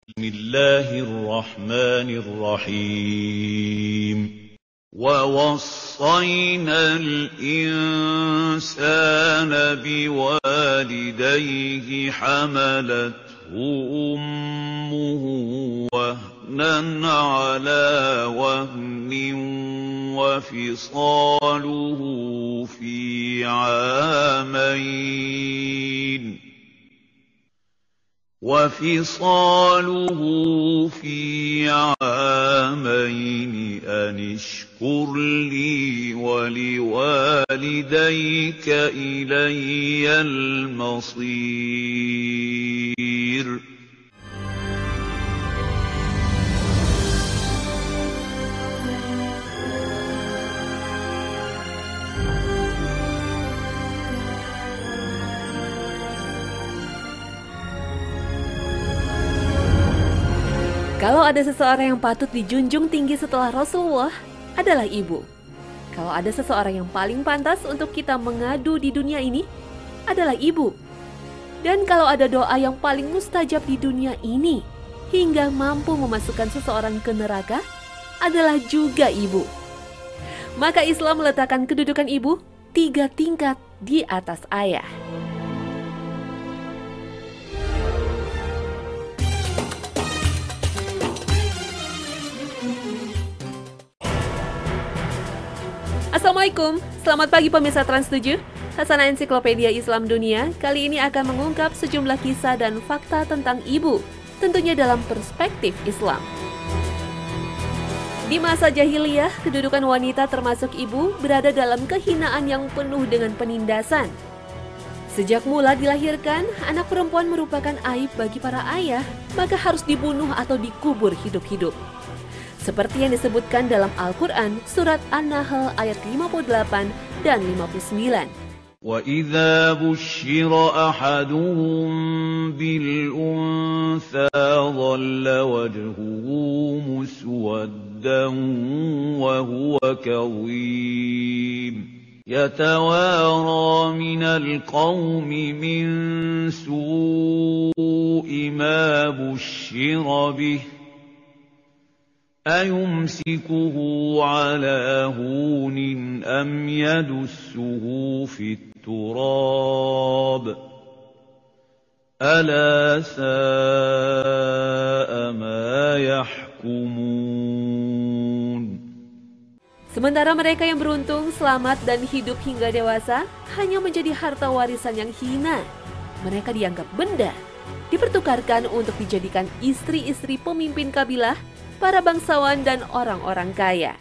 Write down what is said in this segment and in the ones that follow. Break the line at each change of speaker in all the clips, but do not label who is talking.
Bismillahirrahmanirrahim. وَوَصَّيْنَا الْإِنسَانَ بِوَالِدَيْهِ حَمَلَتْهُ أُمُّهُ وَهْنًا عَلَىٰ وَهْنٍ وَفِصَالُهُ فِي عَامَيْنِ أَنِ اشْكُرْ لِي وَلِوَالِدَيْكَ إِلَيَّ الْمَصِيرُ.
Kalau ada seseorang yang patut dijunjung tinggi setelah Rasulullah, adalah ibu. Kalau ada seseorang yang paling pantas untuk kita mengadu di dunia ini, adalah ibu. Dan kalau ada doa yang paling mustajab di dunia ini, hingga mampu memasukkan seseorang ke neraka, adalah juga ibu. Maka Islam meletakkan kedudukan ibu 3 tingkat di atas ayah. Assalamualaikum, selamat pagi pemirsa Trans 7. Hasanah Ensiklopedia Islam Dunia kali ini akan mengungkap sejumlah kisah dan fakta tentang ibu, tentunya dalam perspektif Islam. Di masa jahiliyah, kedudukan wanita termasuk ibu berada dalam kehinaan yang penuh dengan penindasan. Sejak mula dilahirkan, anak perempuan merupakan aib bagi para ayah, maka harus dibunuh atau dikubur hidup-hidup. Seperti yang disebutkan dalam Al-Quran, Surat An-Nahl ayat 58 dan 59.
وَإِذَا بُشِّرَ أَحَدُهُم بِالْأُنثَىٰ ظَلَّ وَجْهُهُ مُسْوَدًّا وَهُوَ كَظِيمٌ يَتَوَارَىٰ مِنَ الْقَوْمِ مِن سُوءِ مَا بُشِّرَ بِهِ أَيُمْسِكُهُ عَلَىٰ هُونٍ أَمْ يَدُسُّهُ فِي التُّرَابِ أَلَا سَاءَ مَا يَحْكُمُونَ.
Sementara mereka yang beruntung, selamat dan hidup hingga dewasa hanya menjadi harta warisan yang hina. Mereka dianggap benda, dipertukarkan untuk dijadikan istri-istri pemimpin kabilah, para bangsawan dan orang-orang kaya.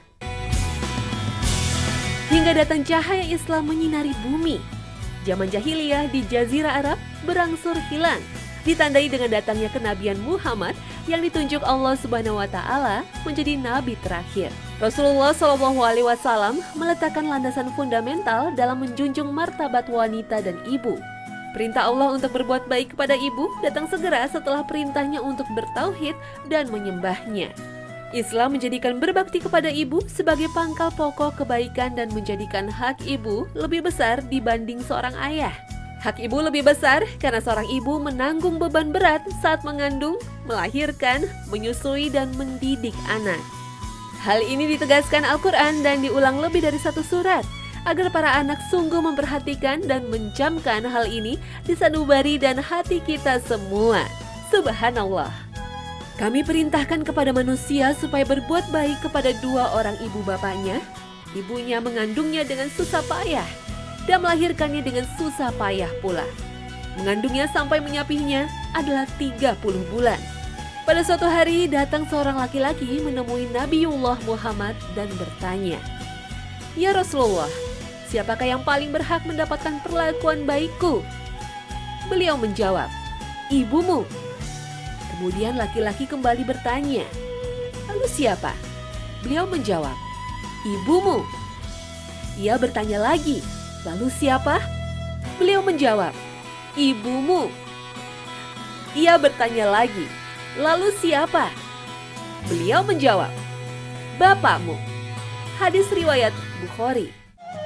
Hingga datang cahaya Islam menyinari bumi, zaman jahiliyah di Jazirah Arab berangsur hilang, ditandai dengan datangnya kenabian Muhammad yang ditunjuk Allah Subhanahu wa taala menjadi nabi terakhir. Rasulullah SAW meletakkan landasan fundamental dalam menjunjung martabat wanita dan ibu. Perintah Allah untuk berbuat baik kepada ibu datang segera setelah perintahnya untuk bertauhid dan menyembahnya. Islam menjadikan berbakti kepada ibu sebagai pangkal pokok kebaikan dan menjadikan hak ibu lebih besar dibanding seorang ayah. Hak ibu lebih besar karena seorang ibu menanggung beban berat saat mengandung, melahirkan, menyusui, dan mendidik anak. Hal ini ditegaskan Al-Quran dan diulang lebih dari 1 surat, agar para anak sungguh memperhatikan dan mencamkan hal ini di sanubari dan hati kita semua. Subhanallah. Kami perintahkan kepada manusia supaya berbuat baik kepada 2 orang ibu bapaknya. Ibunya mengandungnya dengan susah payah dan melahirkannya dengan susah payah pula. Mengandungnya sampai menyapihnya adalah 30 bulan. Pada suatu hari datang seorang laki-laki menemui Nabiullah Muhammad dan bertanya, "Ya Rasulullah, siapakah yang paling berhak mendapatkan perlakuan baikku?" Beliau menjawab, "Ibumu." Kemudian laki-laki kembali bertanya, "Lalu siapa?" Beliau menjawab, "Ibumu." Ia bertanya lagi, "Lalu siapa?" Beliau menjawab, "Ibumu." Ia bertanya lagi, "Lalu siapa?" Beliau menjawab, "Bapakmu." Hadis riwayat Bukhari.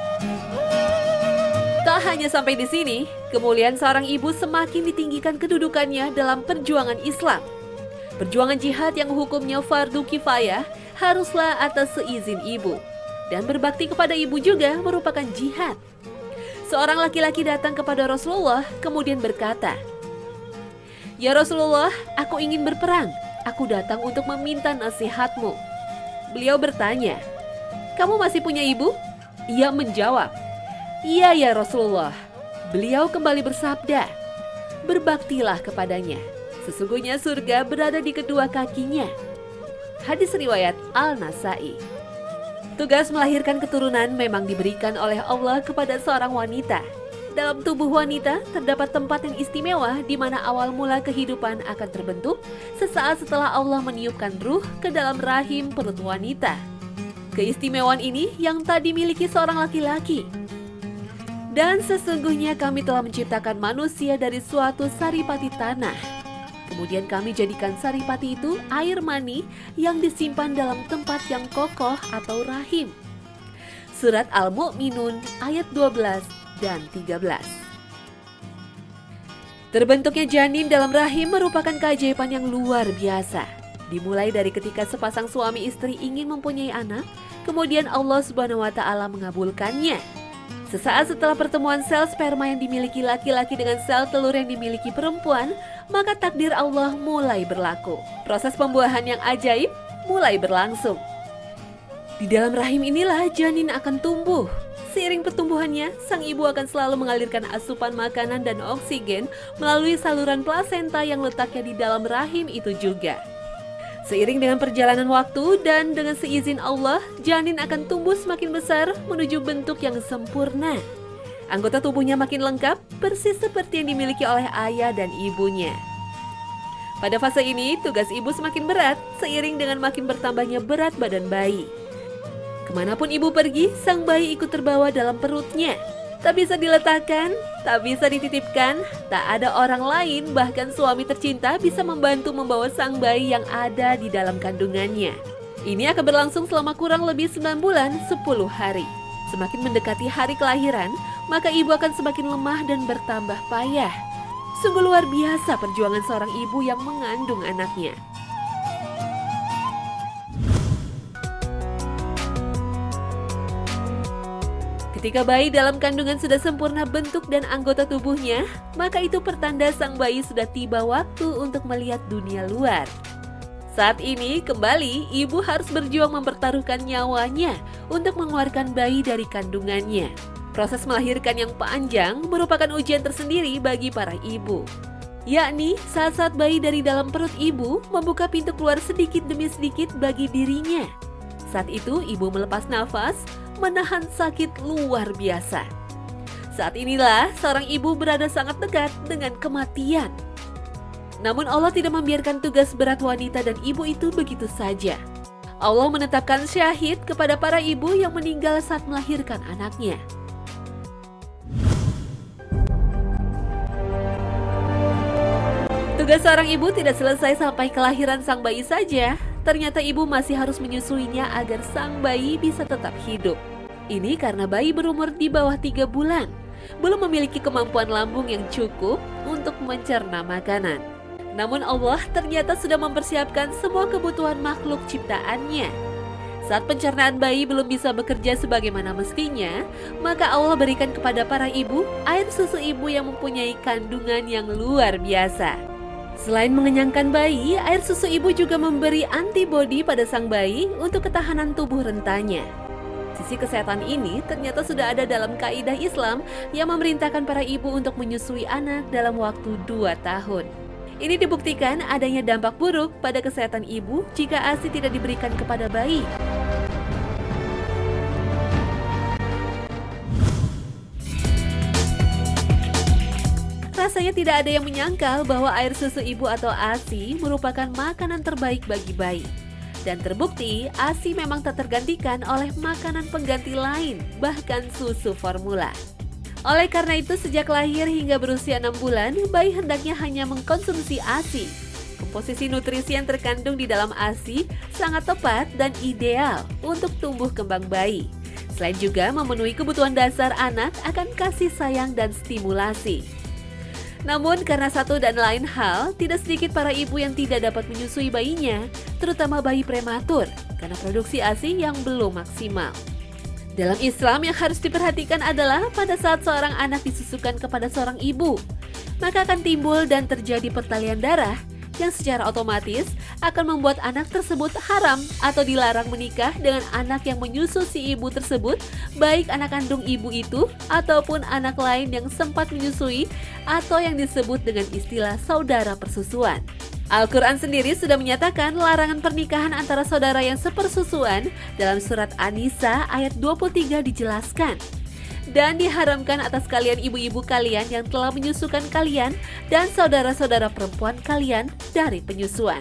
Tak hanya sampai di sini, kemuliaan seorang ibu semakin ditinggikan kedudukannya dalam perjuangan Islam. Perjuangan jihad yang hukumnya fardu kifayah haruslah atas seizin ibu. Dan berbakti kepada ibu juga merupakan jihad. Seorang laki-laki datang kepada Rasulullah kemudian berkata, "Ya Rasulullah, aku ingin berperang. Aku datang untuk meminta nasihatmu." Beliau bertanya, "Kamu masih punya ibu?" Ia menjawab, "Iya ya Rasulullah." Beliau kembali bersabda, "Berbaktilah kepadanya. Sesungguhnya surga berada di kedua kakinya." Hadis riwayat Al-Nasai. Tugas melahirkan keturunan memang diberikan oleh Allah kepada seorang wanita. Dalam tubuh wanita terdapat tempat yang istimewa di mana awal mula kehidupan akan terbentuk sesaat setelah Allah meniupkan ruh ke dalam rahim perut wanita. Keistimewaan ini yang tak dimiliki seorang laki-laki. Dan sesungguhnya kami telah menciptakan manusia dari suatu saripati tanah. Kemudian kami jadikan saripati itu air mani yang disimpan dalam tempat yang kokoh atau rahim. Surat Al-Mu'minun ayat 12 dan 13. Terbentuknya janin dalam rahim merupakan keajaiban yang luar biasa. Dimulai dari ketika sepasang suami istri ingin mempunyai anak, kemudian Allah Subhanahu wa Ta'ala mengabulkannya. Sesaat setelah pertemuan sel sperma yang dimiliki laki-laki dengan sel telur yang dimiliki perempuan, maka takdir Allah mulai berlaku. Proses pembuahan yang ajaib mulai berlangsung. Di dalam rahim inilah janin akan tumbuh. Seiring pertumbuhannya, sang ibu akan selalu mengalirkan asupan makanan dan oksigen melalui saluran plasenta yang letaknya di dalam rahim itu juga. Seiring dengan perjalanan waktu dan dengan seizin Allah, janin akan tumbuh semakin besar menuju bentuk yang sempurna. Anggota tubuhnya makin lengkap, persis seperti yang dimiliki oleh ayah dan ibunya. Pada fase ini, tugas ibu semakin berat seiring dengan makin bertambahnya berat badan bayi. Kemanapun ibu pergi, sang bayi ikut terbawa dalam perutnya. Tak bisa diletakkan, tak bisa dititipkan, tak ada orang lain, bahkan suami tercinta bisa membantu membawa sang bayi yang ada di dalam kandungannya. Ini akan berlangsung selama kurang lebih 9 bulan 10 hari. Semakin mendekati hari kelahiran, maka ibu akan semakin lemah dan bertambah payah. Sungguh luar biasa perjuangan seorang ibu yang mengandung anaknya. Ketika bayi dalam kandungan sudah sempurna bentuk dan anggota tubuhnya, maka itu pertanda sang bayi sudah tiba waktu untuk melihat dunia luar. Saat ini kembali ibu harus berjuang mempertaruhkan nyawanya untuk mengeluarkan bayi dari kandungannya. Proses melahirkan yang panjang merupakan ujian tersendiri bagi para ibu. Yakni saat-saat bayi dari dalam perut ibu membuka pintu keluar sedikit demi sedikit bagi dirinya. Saat itu ibu melepas nafas, menahan sakit luar biasa. Saat inilah seorang ibu berada sangat dekat dengan kematian. Namun Allah tidak membiarkan tugas berat wanita dan ibu itu begitu saja. Allah menetapkan syahid kepada para ibu yang meninggal saat melahirkan anaknya. Tugas seorang ibu tidak selesai sampai kelahiran sang bayi saja. Ternyata ibu masih harus menyusuinya agar sang bayi bisa tetap hidup. Ini karena bayi berumur di bawah 3 bulan, belum memiliki kemampuan lambung yang cukup untuk mencerna makanan. Namun Allah ternyata sudah mempersiapkan semua kebutuhan makhluk ciptaannya. Saat pencernaan bayi belum bisa bekerja sebagaimana mestinya, maka Allah berikan kepada para ibu air susu ibu yang mempunyai kandungan yang luar biasa. Selain mengenyangkan bayi, air susu ibu juga memberi antibodi pada sang bayi untuk ketahanan tubuh rentanya. Sisi kesehatan ini ternyata sudah ada dalam kaidah Islam yang memerintahkan para ibu untuk menyusui anak dalam waktu 2 tahun. Ini dibuktikan adanya dampak buruk pada kesehatan ibu jika ASI tidak diberikan kepada bayi. Rasanya tidak ada yang menyangkal bahwa air susu ibu atau ASI merupakan makanan terbaik bagi bayi. Dan terbukti ASI memang tak tergantikan oleh makanan pengganti lain, bahkan susu formula. Oleh karena itu sejak lahir hingga berusia 6 bulan, bayi hendaknya hanya mengkonsumsi ASI. Komposisi nutrisi yang terkandung di dalam ASI sangat tepat dan ideal untuk tumbuh kembang bayi. Selain juga memenuhi kebutuhan dasar anak akan kasih sayang dan stimulasi. Namun karena satu dan lain hal, tidak sedikit para ibu yang tidak dapat menyusui bayinya, terutama bayi prematur, karena produksi ASI yang belum maksimal. Dalam Islam yang harus diperhatikan adalah pada saat seorang anak disusukan kepada seorang ibu, maka akan timbul dan terjadi pertalian darah yang secara otomatis akan membuat anak tersebut haram atau dilarang menikah dengan anak yang menyusu si ibu tersebut, baik anak kandung ibu itu ataupun anak lain yang sempat menyusui atau yang disebut dengan istilah saudara persusuan. Al-Quran sendiri sudah menyatakan larangan pernikahan antara saudara yang sepersusuan. Dalam surat An-Nisa ayat 23 dijelaskan, dan diharamkan atas kalian ibu-ibu kalian yang telah menyusukan kalian dan saudara-saudara perempuan kalian dari penyusuan.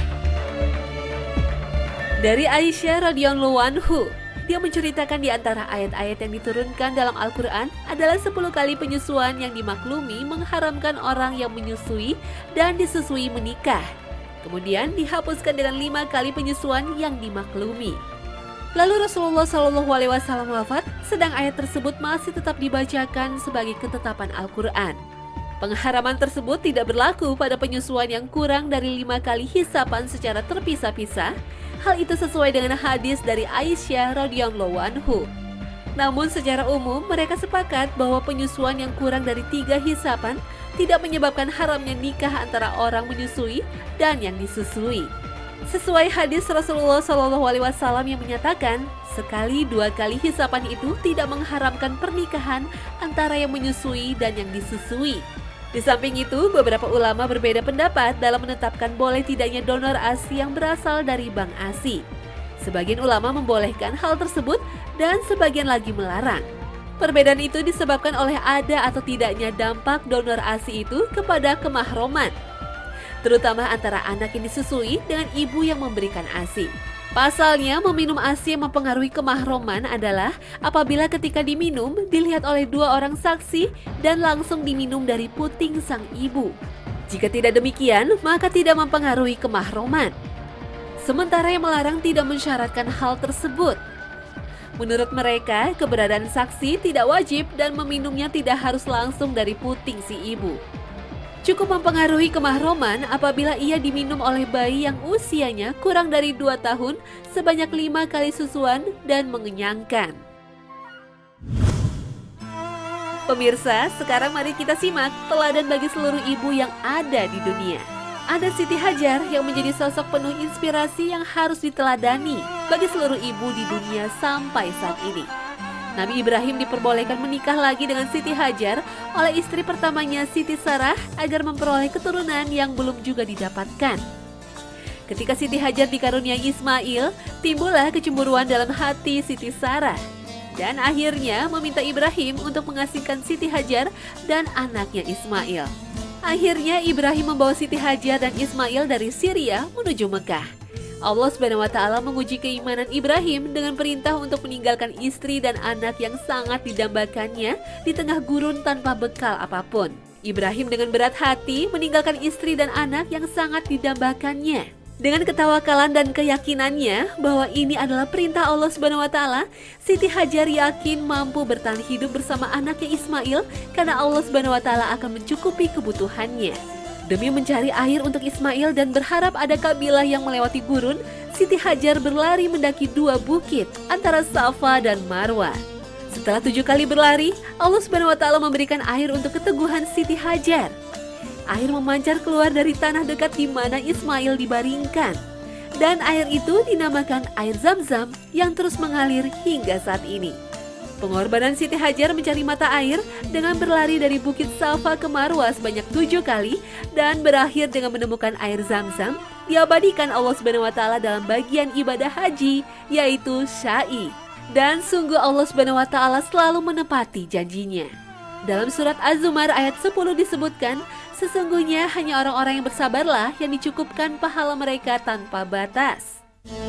Dari Aisyah radhiyallahu anhu, dia menceritakan di antara ayat-ayat yang diturunkan dalam Al-Quran adalah 10 kali penyusuan yang dimaklumi mengharamkan orang yang menyusui dan disusui menikah. Kemudian dihapuskan dengan 5 kali penyusuan yang dimaklumi. Lalu Rasulullah SAW wafat, sedang ayat tersebut masih tetap dibacakan sebagai ketetapan Al-Quran. Pengharaman tersebut tidak berlaku pada penyusuan yang kurang dari 5 kali hisapan secara terpisah-pisah. Hal itu sesuai dengan hadis dari Aisyah radhiyallahu anhu. Namun secara umum mereka sepakat bahwa penyusuan yang kurang dari 3 hisapan tidak menyebabkan haramnya nikah antara orang menyusui dan yang disusui. Sesuai hadis Rasulullah SAW yang menyatakan, sekali 2 kali hisapan itu tidak mengharamkan pernikahan antara yang menyusui dan yang disusui. Di samping itu, beberapa ulama berbeda pendapat dalam menetapkan boleh tidaknya donor ASI yang berasal dari bank ASI. Sebagian ulama membolehkan hal tersebut dan sebagian lagi melarang. Perbedaan itu disebabkan oleh ada atau tidaknya dampak donor ASI itu kepada kemahroman, terutama antara anak yang disusui dengan ibu yang memberikan ASI. Pasalnya, meminum ASI yang mempengaruhi kemahroman adalah apabila ketika diminum dilihat oleh 2 orang saksi dan langsung diminum dari puting sang ibu. Jika tidak demikian, maka tidak mempengaruhi kemahroman. Sementara yang melarang tidak mensyaratkan hal tersebut. Menurut mereka, keberadaan saksi tidak wajib dan meminumnya tidak harus langsung dari puting si ibu. Cukup mempengaruhi kemahroman apabila ia diminum oleh bayi yang usianya kurang dari 2 tahun sebanyak 5 kali susuan dan mengenyangkan. Pemirsa, sekarang mari kita simak teladan bagi seluruh ibu yang ada di dunia. Ada Siti Hajar yang menjadi sosok penuh inspirasi yang harus diteladani bagi seluruh ibu di dunia sampai saat ini. Nabi Ibrahim diperbolehkan menikah lagi dengan Siti Hajar oleh istri pertamanya Siti Sarah agar memperoleh keturunan yang belum juga didapatkan. Ketika Siti Hajar dikaruniai Ismail, timbullah kecemburuan dalam hati Siti Sarah. Dan akhirnya meminta Ibrahim untuk mengasingkan Siti Hajar dan anaknya Ismail. Akhirnya Ibrahim membawa Siti Hajar dan Ismail dari Syria menuju Mekah. Allah SWT menguji keimanan Ibrahim dengan perintah untuk meninggalkan istri dan anak yang sangat didambakannya di tengah gurun tanpa bekal apapun. Ibrahim dengan berat hati meninggalkan istri dan anak yang sangat didambakannya. Dengan ketawakalan dan keyakinannya bahwa ini adalah perintah Allah SWT, Siti Hajar yakin mampu bertahan hidup bersama anaknya Ismail karena Allah SWT akan mencukupi kebutuhannya. Demi mencari air untuk Ismail dan berharap ada kabilah yang melewati gurun, Siti Hajar berlari mendaki 2 bukit antara Safa dan Marwa. Setelah 7 kali berlari, Allah SWT memberikan air untuk keteguhan Siti Hajar. Air memancar keluar dari tanah dekat di mana Ismail dibaringkan. Dan air itu dinamakan air Zam-Zam yang terus mengalir hingga saat ini. Pengorbanan Siti Hajar mencari mata air dengan berlari dari Bukit Safa ke Marwa sebanyak 7 kali dan berakhir dengan menemukan air Zam-Zam diabadikan Allah SWT dalam bagian ibadah haji, yaitu Sya'i. Dan sungguh Allah SWT selalu menepati janjinya. Dalam surat Az-Zumar ayat 10 disebutkan, sesungguhnya hanya orang-orang yang bersabarlah yang dicukupkan pahala mereka tanpa batas.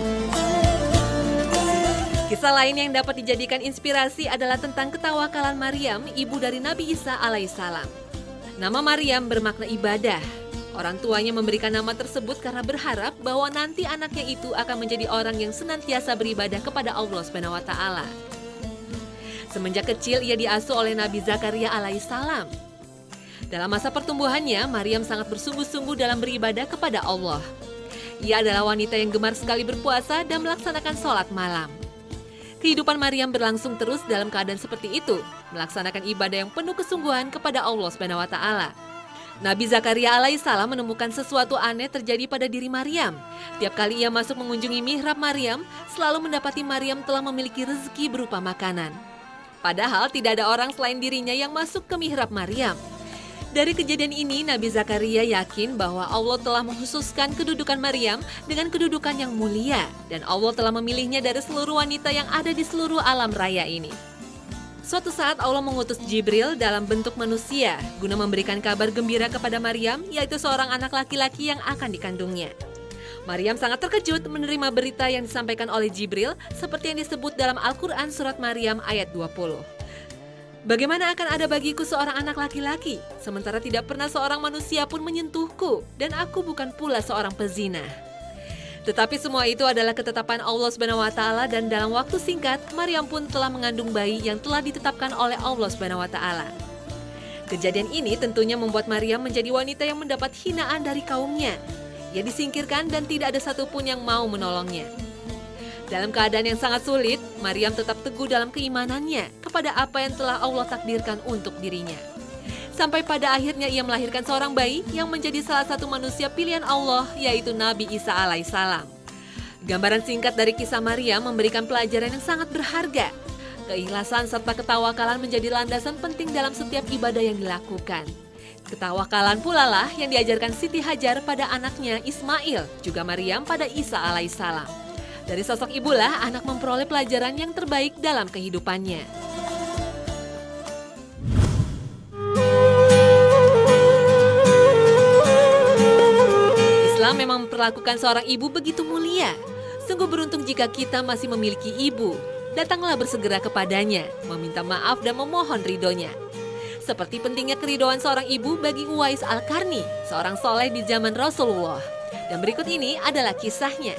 Kisah lain yang dapat dijadikan inspirasi adalah tentang ketawakalan Maryam, ibu dari Nabi Isa alaihissalam. Nama Maryam bermakna ibadah. Orang tuanya memberikan nama tersebut karena berharap bahwa nanti anaknya itu akan menjadi orang yang senantiasa beribadah kepada Allah SWT. Semenjak kecil ia diasuh oleh Nabi Zakaria alaihissalam. Dalam masa pertumbuhannya, Maryam sangat bersungguh-sungguh dalam beribadah kepada Allah. Ia adalah wanita yang gemar sekali berpuasa dan melaksanakan sholat malam. Kehidupan Maryam berlangsung terus dalam keadaan seperti itu, melaksanakan ibadah yang penuh kesungguhan kepada Allah SWT. Nabi Zakaria alaihissalam menemukan sesuatu aneh terjadi pada diri Maryam. Tiap kali ia masuk mengunjungi mihrab Maryam, selalu mendapati Maryam telah memiliki rezeki berupa makanan. Padahal tidak ada orang selain dirinya yang masuk ke mihrab Maryam. Dari kejadian ini, Nabi Zakaria yakin bahwa Allah telah mengkhususkan kedudukan Maryam dengan kedudukan yang mulia, dan Allah telah memilihnya dari seluruh wanita yang ada di seluruh alam raya ini. Suatu saat Allah mengutus Jibril dalam bentuk manusia guna memberikan kabar gembira kepada Maryam, yaitu seorang anak laki-laki yang akan dikandungnya. Maryam sangat terkejut menerima berita yang disampaikan oleh Jibril seperti yang disebut dalam Al-Quran surat Maryam ayat 20. Bagaimana akan ada bagiku seorang anak laki-laki, sementara tidak pernah seorang manusia pun menyentuhku, dan aku bukan pula seorang pezina. Tetapi semua itu adalah ketetapan Allah SWT, dan dalam waktu singkat, Maryam pun telah mengandung bayi yang telah ditetapkan oleh Allah SWT. Kejadian ini tentunya membuat Maryam menjadi wanita yang mendapat hinaan dari kaumnya. Ia disingkirkan dan tidak ada satupun yang mau menolongnya. Dalam keadaan yang sangat sulit, Maryam tetap teguh dalam keimanannya kepada apa yang telah Allah takdirkan untuk dirinya. Sampai pada akhirnya ia melahirkan seorang bayi yang menjadi salah satu manusia pilihan Allah, yaitu Nabi Isa alaihissalam. Gambaran singkat dari kisah Maryam memberikan pelajaran yang sangat berharga. Keikhlasan serta ketawakalan menjadi landasan penting dalam setiap ibadah yang dilakukan. Ketawakalan pula lah yang diajarkan Siti Hajar pada anaknya Ismail, juga Maryam pada Isa alaihissalam. Dari sosok ibulah anak memperoleh pelajaran yang terbaik dalam kehidupannya. Islam memang memperlakukan seorang ibu begitu mulia. Sungguh beruntung jika kita masih memiliki ibu. Datanglah bersegera kepadanya, meminta maaf dan memohon ridhonya. Seperti pentingnya keridhoan seorang ibu bagi Uwais Al-Qarni, seorang soleh di zaman Rasulullah. Dan berikut ini adalah kisahnya.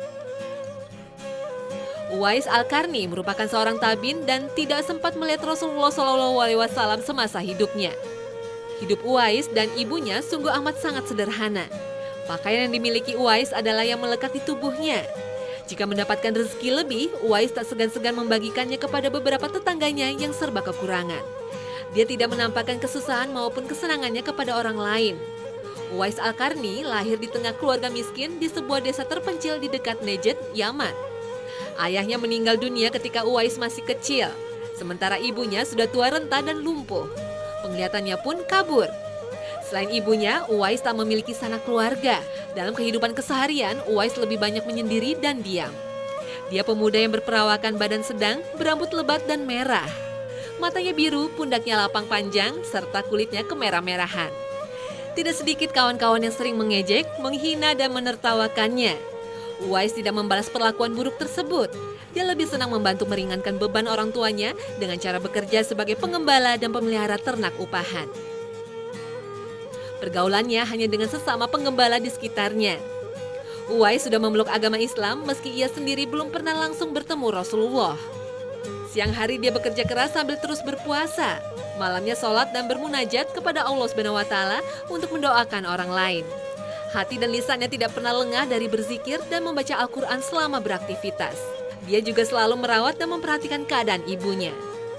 Uwais Al-Qarni merupakan seorang tabin dan tidak sempat melihat Rasulullah SAW semasa hidupnya. Hidup Uwais dan ibunya sungguh amat sangat sederhana. Pakaian yang dimiliki Uwais adalah yang melekat di tubuhnya. Jika mendapatkan rezeki lebih, Uwais tak segan-segan membagikannya kepada beberapa tetangganya yang serba kekurangan. Dia tidak menampakkan kesusahan maupun kesenangannya kepada orang lain. Uwais Al-Qarni lahir di tengah keluarga miskin di sebuah desa terpencil di dekat Najd, Yaman. Ayahnya meninggal dunia ketika Uwais masih kecil, sementara ibunya sudah tua renta dan lumpuh. Penglihatannya pun kabur. Selain ibunya, Uwais tak memiliki sanak keluarga. Dalam kehidupan keseharian, Uwais lebih banyak menyendiri dan diam. Dia pemuda yang berperawakan badan sedang, berambut lebat dan merah. Matanya biru, pundaknya lapang panjang, serta kulitnya kemerah-merahan. Tidak sedikit kawan-kawan yang sering mengejek, menghina dan menertawakannya. Uwais tidak membalas perlakuan buruk tersebut. Dia lebih senang membantu meringankan beban orang tuanya dengan cara bekerja sebagai pengembala dan pemelihara ternak upahan. Pergaulannya hanya dengan sesama penggembala di sekitarnya. Uwais sudah memeluk agama Islam meski ia sendiri belum pernah langsung bertemu Rasulullah. Siang hari dia bekerja keras sambil terus berpuasa. Malamnya sholat dan bermunajat kepada Allah SWT untuk mendoakan orang lain. Hati dan lisannya tidak pernah lengah dari berzikir dan membaca Al-Quran selama beraktivitas. Dia juga selalu merawat dan memperhatikan keadaan ibunya.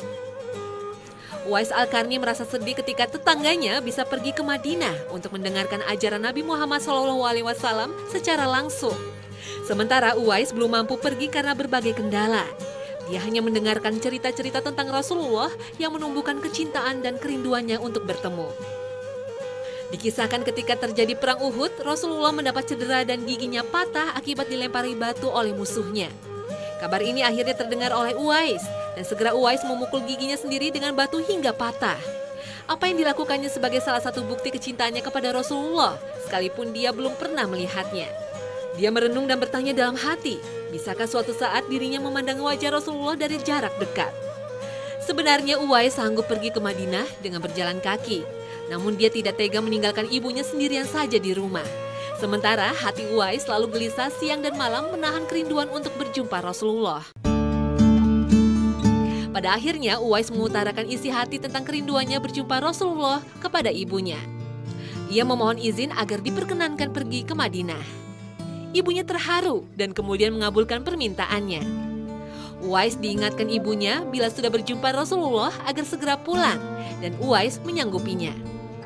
Uwais Al-Qarni merasa sedih ketika tetangganya bisa pergi ke Madinah untuk mendengarkan ajaran Nabi Muhammad SAW secara langsung. Sementara Uwais belum mampu pergi karena berbagai kendala. Dia hanya mendengarkan cerita-cerita tentang Rasulullah yang menumbuhkan kecintaan dan kerinduannya untuk bertemu. Dikisahkan ketika terjadi perang Uhud, Rasulullah mendapat cedera dan giginya patah akibat dilempari batu oleh musuhnya. Kabar ini akhirnya terdengar oleh Uwais, dan segera Uwais memukul giginya sendiri dengan batu hingga patah. Apa yang dilakukannya sebagai salah satu bukti kecintaannya kepada Rasulullah, sekalipun dia belum pernah melihatnya. Dia merenung dan bertanya dalam hati, bisakah suatu saat dirinya memandang wajah Rasulullah dari jarak dekat? Sebenarnya Uwais sanggup pergi ke Madinah dengan berjalan kaki. Namun dia tidak tega meninggalkan ibunya sendirian saja di rumah. Sementara hati Uwais selalu gelisah siang dan malam menahan kerinduan untuk berjumpa Rasulullah. Pada akhirnya Uwais mengutarakan isi hati tentang kerinduannya berjumpa Rasulullah kepada ibunya. Ia memohon izin agar diperkenankan pergi ke Madinah. Ibunya terharu dan kemudian mengabulkan permintaannya. Uwais diingatkan ibunya bila sudah berjumpa Rasulullah agar segera pulang dan Uwais menyanggupinya.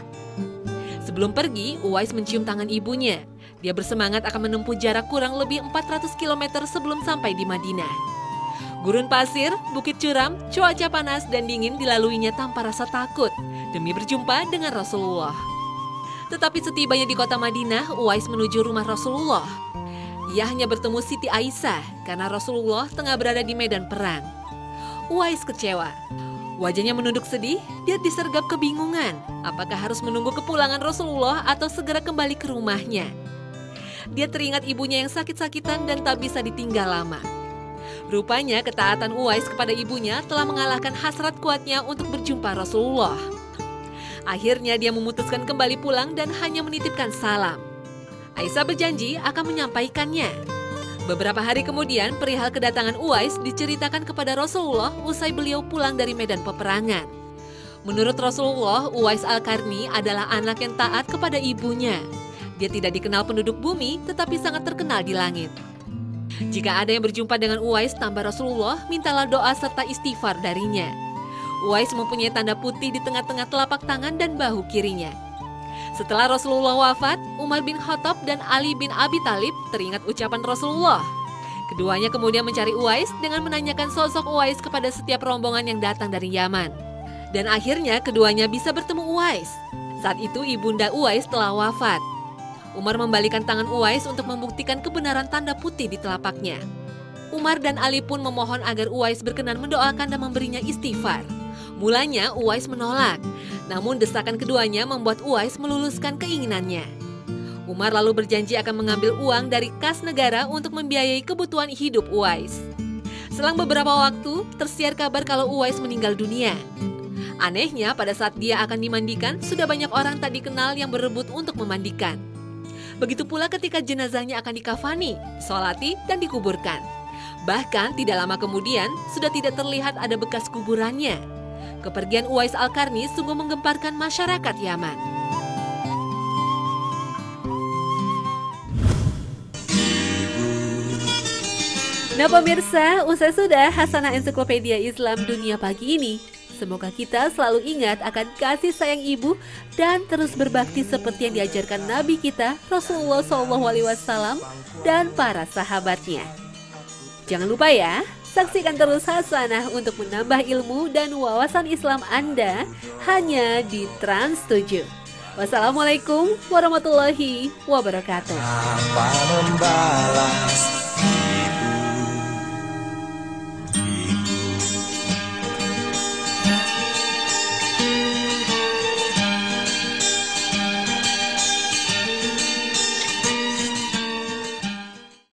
Sebelum pergi, Uwais mencium tangan ibunya. Dia bersemangat akan menempuh jarak kurang lebih 400 km sebelum sampai di Madinah. Gurun pasir, bukit curam, cuaca panas dan dingin dilaluinya tanpa rasa takut demi berjumpa dengan Rasulullah. Tetapi setibanya di kota Madinah, Uwais menuju rumah Rasulullah. Ia hanya bertemu Siti Aisyah karena Rasulullah tengah berada di medan perang. Uwais kecewa. Wajahnya menunduk sedih, dia disergap kebingungan. Apakah harus menunggu kepulangan Rasulullah atau segera kembali ke rumahnya? Dia teringat ibunya yang sakit-sakitan dan tak bisa ditinggal lama. Rupanya ketaatan Uwais kepada ibunya telah mengalahkan hasrat kuatnya untuk berjumpa Rasulullah. Akhirnya dia memutuskan kembali pulang dan hanya menitipkan salam. Aisyah berjanji akan menyampaikannya. Beberapa hari kemudian, perihal kedatangan Uwais diceritakan kepada Rasulullah usai beliau pulang dari medan peperangan. Menurut Rasulullah, Uwais Al-Qarni adalah anak yang taat kepada ibunya. Dia tidak dikenal penduduk bumi, tetapi sangat terkenal di langit. Jika ada yang berjumpa dengan Uwais tanpa Rasulullah, mintalah doa serta istighfar darinya. Uwais mempunyai tanda putih di tengah-tengah telapak tangan dan bahu kirinya. Setelah Rasulullah wafat, Umar bin Khattab dan Ali bin Abi Thalib teringat ucapan Rasulullah. Keduanya kemudian mencari Uwais dengan menanyakan sosok Uwais kepada setiap rombongan yang datang dari Yaman. Dan akhirnya keduanya bisa bertemu Uwais. Saat itu ibunda Uwais telah wafat. Umar membalikan tangan Uwais untuk membuktikan kebenaran tanda putih di telapaknya. Umar dan Ali pun memohon agar Uwais berkenan mendoakan dan memberinya istighfar. Mulanya Uwais menolak, namun desakan keduanya membuat Uwais meluluskan keinginannya. Umar lalu berjanji akan mengambil uang dari kas negara untuk membiayai kebutuhan hidup Uwais. Selang beberapa waktu, tersiar kabar kalau Uwais meninggal dunia. Anehnya, pada saat dia akan dimandikan, sudah banyak orang tak dikenal yang berebut untuk memandikan. Begitu pula ketika jenazahnya akan dikafani, disolati, dan dikuburkan. Bahkan tidak lama kemudian, sudah tidak terlihat ada bekas kuburannya. Kepergian Uwais Al-Qarni sungguh menggemparkan masyarakat Yaman. Nah pemirsa, usai sudah Hasanah Ensiklopedia Islam Dunia pagi ini. Semoga kita selalu ingat akan kasih sayang ibu dan terus berbakti seperti yang diajarkan Nabi kita Rasulullah SAW dan para sahabatnya. Jangan lupa ya, saksikan terus Hasanah untuk menambah ilmu dan wawasan Islam Anda hanya di Trans 7. Wassalamualaikum warahmatullahi wabarakatuh.
Apa membalas